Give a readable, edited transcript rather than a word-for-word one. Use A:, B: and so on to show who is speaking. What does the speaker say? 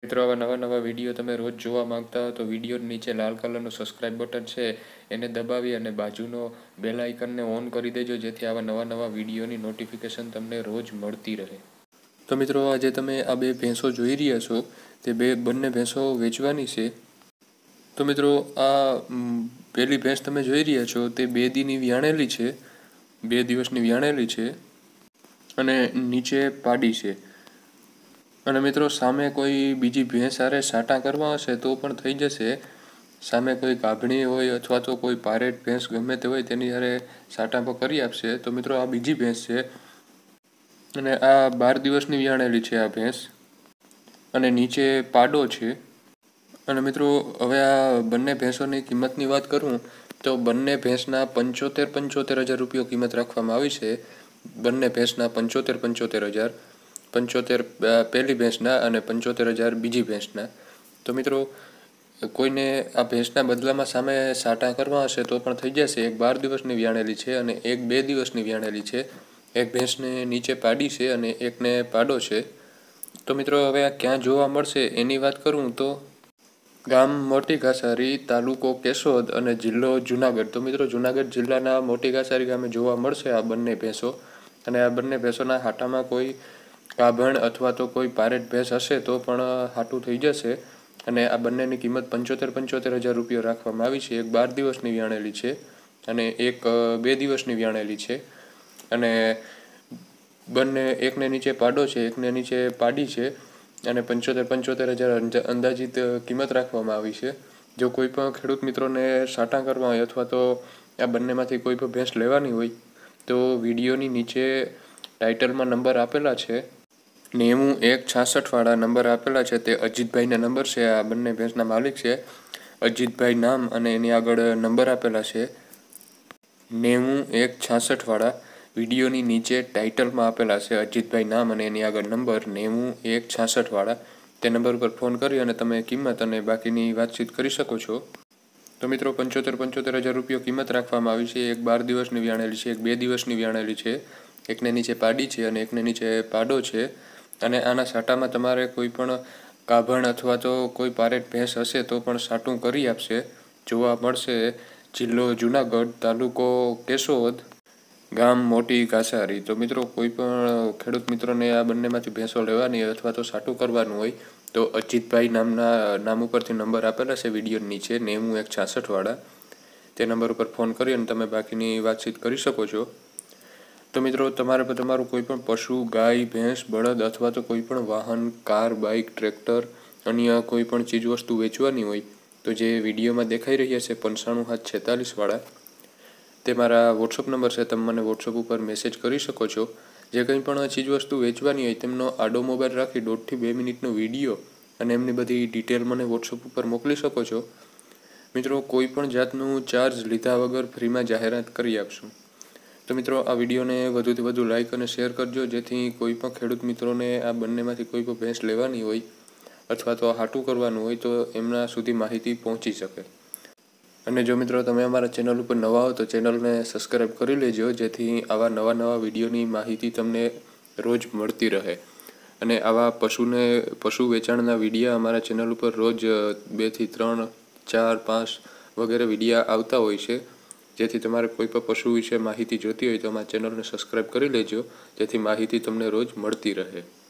A: મિત્રો, આવા નવા નવા વિડીયો તમે રોજ જોવા માંગતા હો તો વિડીયો નીચે લાલ કલરનું સબસ્ક્રાઇબ બટન છે એને દબાવી અને બાજુનો બેલ આઇકનને ઓન કરી દેજો, જેથી આવા નવા નવા વિડીયોની નોટિફિકેશન તમને રોજ મળતી રહે. તો મિત્રો, આજે તમે આ બે ભેંસો જોઈ રહ્યા છો તે બંને ભેંસો વેચવાની છે. તો મિત્રો, આ પહેલી ભેંસ તમે જોઈ રહ્યા છો તે 2 દીની વ્યાણેલી છે, 2 દિવસની વ્યાણેલી છે અને નીચે પાડી છે. અને મિત્રો, સામે કોઈ બીજી ભેંસ હારે સાટા કરવા હશે તો પણ થઈ જશે. સામે કોઈ ગાભણી હોય અથવા તો કોઈ પારેટ ભેંસ ગમે તે હોય તેની હારે સાટા પણ કરી આપશે. તો મિત્રો, આ બીજી ભેંસ છે અને આ 12 દિવસની વ્યાણેલી છે આ ભેંસ અને નીચે પાડો છે. અને મિત્રો, હવે આ બંને ભેંસોની કિંમતની વાત કરું તો બંને ભેંસના 75,000 રૂપિયા કિંમત રાખવામાં આવી છે. બંને ભેંસના 75,000 પહેલી ભેંસના અને 75,000 બીજી ભેંસના. તો મિત્રો, કોઈને આ ભેંસના બદલામાં સામે સાટા કરવા હશે તો પણ થઈ જશે. એક 12 દિવસની વ્યાણેલી છે અને એક 2 દિવસની વ્યાણેલી છે. એક ભેંસને નીચે પાડી છે અને એકને પાડો છે. તો મિત્રો, હવે આ ક્યાં જોવા મળશે એની વાત કરું તો ગામ મોટી ઘાસારી, તાલુકો કેશોદ અને જિલ્લો જુનાગઢ. તો મિત્રો, જુનાગઢ જિલ્લાના મોટી ઘાસારી ગામે જોવા મળશે આ બંને ભેંસો. અને આ બંને ભેંસોના હાટામાં કોઈ ગાભણ અથવા તો કોઈ પારેટ ભેંસ હશે તો પણ હાટું થઈ જશે. અને આ બંનેની કિંમત 75,000 રૂપિયા રાખવામાં આવી છે. એક 12 દિવસની વ્યાણેલી છે અને એક 2 દિવસની વ્યાણેલી છે. અને બંને એકને નીચે પાડો છે, એકને નીચે પાડી છે અને 75,000 અંદાજિત કિંમત રાખવામાં આવી છે. જો કોઈ પણ ખેડૂત મિત્રોને સાટા કરવા હોય અથવા તો આ બંનેમાંથી કોઈ પણ ભેંસ લેવાની હોય તો વિડીયોની નીચે ટાઇટલમાં નંબર આપેલા છે, 9166 વાળા નંબર આપેલા છે, તે અજીતભાઈના નંબર છે. આ બંને ભેંસના માલિક છે અજીતભાઈ નામ અને એની આગળ નંબર આપેલા છે 9166 વાળા. વિડીયોની નીચે ટાઇટલમાં આપેલા છે અજીતભાઈ નામ અને એની આગળ નંબર 9166 વાળા. તે નંબર પર ફોન કરી અને તમે કિંમત અને બાકીની વાતચીત કરી શકો છો. તો મિત્રો, 75,000 રૂપિયા કિંમત રાખવામાં આવી છે. એક 12 દિવસની વ્યાણેલી છે, એક 2 દિવસની વ્યાણેલી છે. એકને નીચે પાડી છે અને એકને નીચે પાડો છે. અને આના સાટામાં તમારે કોઈ પણ ગાભણ અથવા તો કોઈ પારેટ ભેંસ હશે તો પણ સાટું કરી આપશે. જોવા મળશે જિલ્લો જુનાગઢ, તાલુકો કેશોદ, ગામ મોટી ઘાસારી. તો મિત્રો, કોઈ પણ ખેડૂત મિત્રોને આ બંનેમાંથી ભેંસો લેવાની હોય અથવા તો સાટું કરવાનું હોય તો અજીતભાઈ નામ ઉપરથી નંબર આપેલા છે વિડીયો નીચે 9166 વાળા. તે નંબર ઉપર ફોન કરી અને તમે બાકીની વાતચીત કરી શકો છો. તો મિત્રો, તમારે તમારું કોઈ પણ પશુ, ગાય, ભેંસ, બળદ અથવા તો કોઈ પણ વાહન, કાર, બાઇક, ટ્રેક્ટર, અન્ય કોઈ પણ ચીજવસ્તુ વેચવાની હોય તો જે વિડીયોમાં દેખાઈ રહ્યા છે 95,746 વાળા, તે મારા વોટ્સઅપ નંબર છે. તમે મને વોટ્સઅપ ઉપર મેસેજ કરી શકો છો. જે કંઈ પણ ચીજવસ્તુ વેચવાની હોય તેમનો આડો મોબાઈલ રાખી 1.5 થી 2 મિનિટનો વિડીયો અને એમની બધી ડિટેલ મને વોટ્સઅપ ઉપર મોકલી શકો છો. મિત્રો, કોઈ પણ જાતનું ચાર્જ લીધા વગર ફ્રીમાં જાહેરાત કરી આપશું. તો મિત્રો, આ વિડીયોને વધુથી વધુ લાઇક અને શેર કરજો, જેથી કોઈ પણ ખેડૂત મિત્રોને આ બંનેમાંથી કોઈ પણ ભેંસ લેવાની હોય અથવા તો હાટું કરવાનું હોય તો એમના સુધી માહિતી પહોંચી શકે. અને જો મિત્રો, તમે અમારા ચેનલ ઉપર નવા હો તો ચેનલને સબસ્ક્રાઈબ કરી લેજો, જેથી આવા નવા વિડીયોની માહિતી તમને રોજ મળતી રહે. અને આવા પશુ વેચાણના વિડીયા અમારા ચેનલ ઉપર રોજ 2 થી 3, 4, 5 વગેરે વિડીયા આવતા હોય છે. જેથી તમારે કોઈ પણ પશુ વિશે માહિતી જોતી હોય તો અમારા ચેનલને સબસ્ક્રાઈબ કરી લેજો, જેથી માહિતી તમને રોજ મળતી રહે.